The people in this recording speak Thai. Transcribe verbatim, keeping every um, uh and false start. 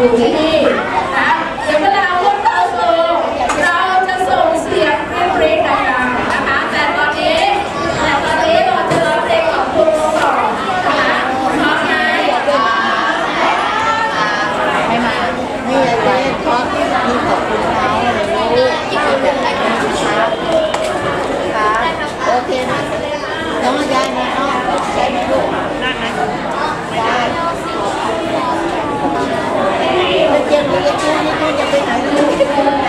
อยู่ที่นี่นะเดี๋ยวเวลาพูดเข้าสู่เราจะส่งเสียงให้เรียนดังๆนะคะแต่ตอนนี้แต่ตอนนี้เราจะร้องเพลงของครูก่อนนะคะพร้อมไหมไม่มานี่เลยเพราะนี่ขอบคุณเขาลูกที่เป็นแบบนี้ครับค่ะโอเคนะน้องยายนะน้องใช่ไหมลูกได้ไหมได้เจียมเจียมนี่คุณจะไปไหนลูก